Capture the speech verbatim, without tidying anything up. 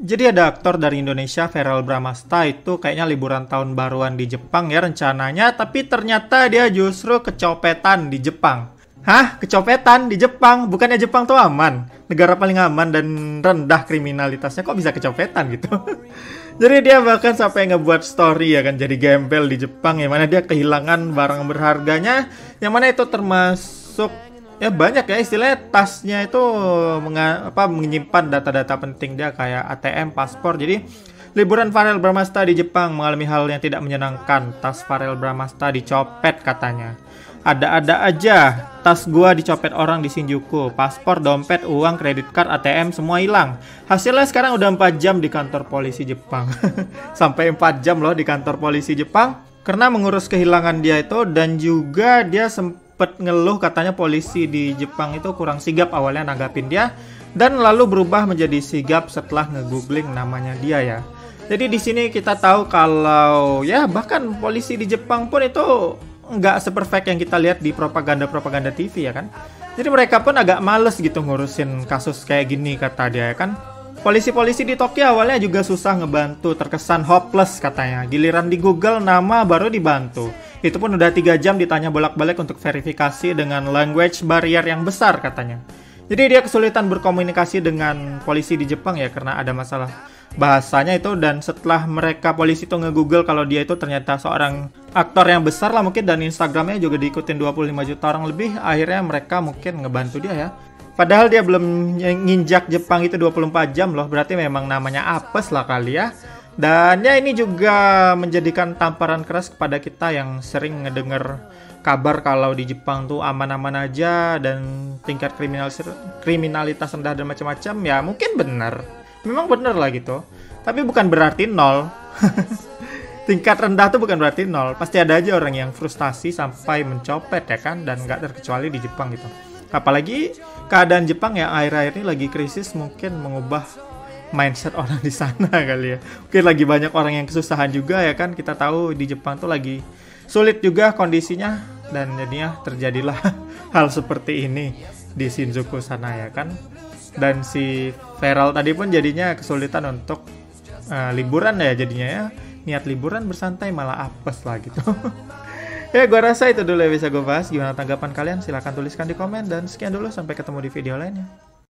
Jadi ada aktor dari Indonesia, Verrell Bramasta, itu kayaknya liburan tahun baruan di Jepang ya rencananya, tapi ternyata dia justru kecopetan di Jepang. Hah? Kecopetan di Jepang? Bukannya Jepang tuh aman? Negara paling aman dan rendah kriminalitasnya, kok bisa kecopetan gitu? Jadi dia bahkan sampai ngebuat story ya kan, jadi gembel di Jepang, yang mana dia kehilangan barang berharganya, yang mana itu termasuk ya banyak ya, istilahnya tasnya itu menga, apa, menyimpan data-data penting dia kayak A T M, paspor. Jadi liburan Verrell Bramasta di Jepang mengalami hal yang tidak menyenangkan. Tas Verrell Bramasta dicopet katanya. Ada-ada aja, tas gua dicopet orang di Shinjuku. Paspor, dompet, uang, kredit card, A T M semua hilang. Hasilnya sekarang udah empat jam di kantor polisi Jepang. Sampai empat jam loh di kantor polisi Jepang karena mengurus kehilangan dia itu, dan juga dia sempat Pet ngeluh katanya polisi di Jepang itu kurang sigap awalnya nanggapin dia, dan lalu berubah menjadi sigap setelah nge-googling namanya dia ya. Jadi di sini kita tahu kalau ya bahkan polisi di Jepang pun itu nggak seperfect yang kita lihat di propaganda-propaganda T V ya kan. Jadi mereka pun agak males gitu ngurusin kasus kayak gini kata dia ya kan. Polisi-polisi di Tokyo awalnya juga susah ngebantu, terkesan hopeless katanya. Giliran di Google nama baru dibantu. Itu pun udah tiga jam ditanya bolak-balik untuk verifikasi dengan language barrier yang besar katanya. Jadi dia kesulitan berkomunikasi dengan polisi di Jepang ya karena ada masalah bahasanya itu, dan setelah mereka polisi tuh nge-google kalau dia itu ternyata seorang aktor yang besar lah mungkin, dan Instagramnya juga diikutin dua puluh lima juta orang lebih, akhirnya mereka mungkin ngebantu dia ya. Padahal dia belum nginjak Jepang itu dua puluh empat jam loh, berarti memang namanya apes lah kali ya. Dan ya ini juga menjadikan tamparan keras kepada kita yang sering ngedenger kabar kalau di Jepang tuh aman-aman aja dan tingkat kriminalitas, kriminalitas rendah dan macam-macam. Ya mungkin benar, memang benar lah gitu. Tapi bukan berarti nol. Tingkat rendah tuh bukan berarti nol. Pasti ada aja orang yang frustasi sampai mencopet ya kan, dan nggak terkecuali di Jepang gitu. Apalagi keadaan Jepang yang akhir-akhir ini lagi krisis, mungkin mengubah mindset orang di sana kali ya. Mungkin lagi banyak orang yang kesusahan juga ya kan. Kita tahu di Jepang tuh lagi sulit juga kondisinya, dan jadinya terjadilah hal seperti ini di Shinjuku sana ya kan. Dan si Verrell tadi pun jadinya kesulitan untuk uh, liburan ya jadinya ya. Niat liburan bersantai malah apes lah gitu. Ya, gue rasa itu dulu yang bisa gue bahas. Gimana tanggapan kalian? Silahkan tuliskan di komen. Dan sekian dulu, sampai ketemu di video lainnya.